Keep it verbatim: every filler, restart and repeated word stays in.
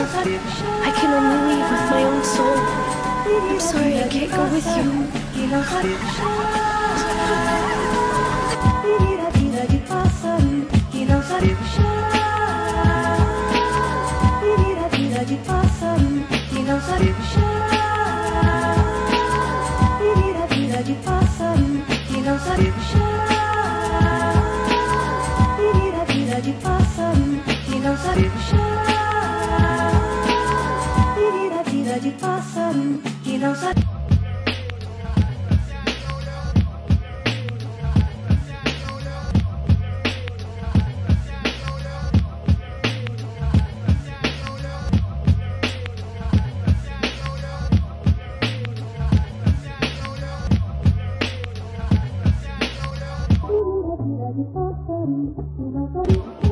I can only leave with my own soul. I'm sorry I can't go with you. Vida de pássaro que não sabe puxar. Vira, vira de pássaro que não sabe puxar. Vira, vira de pássaro que não sabe puxar. Vira, vira de pássaro que não sabe puxar. Vira, vira de pássaro que não sabe. Pássaro, que não sabe.